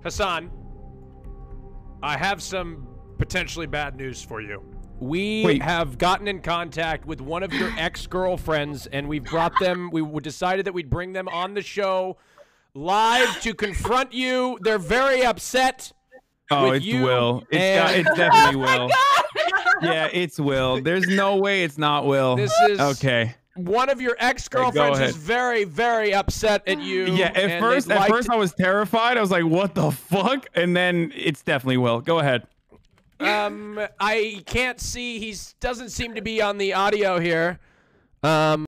Hasan, I have some potentially bad news for you. We have gotten in contact with one of your ex-girlfriends, and we've brought them. We decided that we'd bring them on the show live to confront you. They're very upset. Oh, it's Will. It's definitely Will. Yeah, it's Will. There's no way it's not Will. This is okay. One of your ex-girlfriends is very, very upset at you. Yeah, at first I was terrified. I was like, what the fuck? And then it's definitely Will. Go ahead. I can't see. He doesn't seem to be on the audio here.